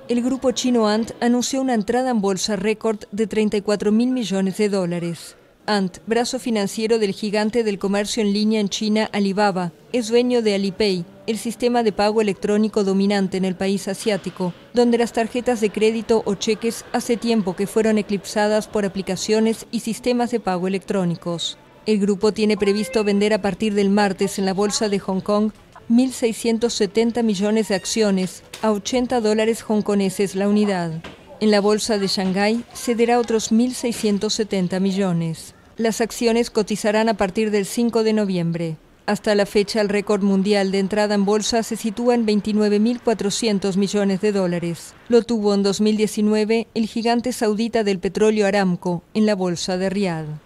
El grupo chino Ant anunció una entrada en bolsa récord de 34.000 millones de dólares. Ant, brazo financiero del gigante del comercio en línea en China Alibaba, es dueño de Alipay, el sistema de pago electrónico dominante en el país asiático, donde las tarjetas de crédito o cheques hace tiempo que fueron eclipsadas por aplicaciones y sistemas de pago electrónicos. El grupo tiene previsto vender a partir del martes en la bolsa de Hong Kong 1.670 millones de acciones a $80 hongkoneses la unidad. En la bolsa de Shanghái cederá otros 1.670 millones. Las acciones cotizarán a partir del 5 de noviembre. Hasta la fecha, el récord mundial de entrada en bolsa se sitúa en 29.400 millones de dólares. Lo tuvo en 2019 el gigante saudita del petróleo Aramco en la bolsa de Riad.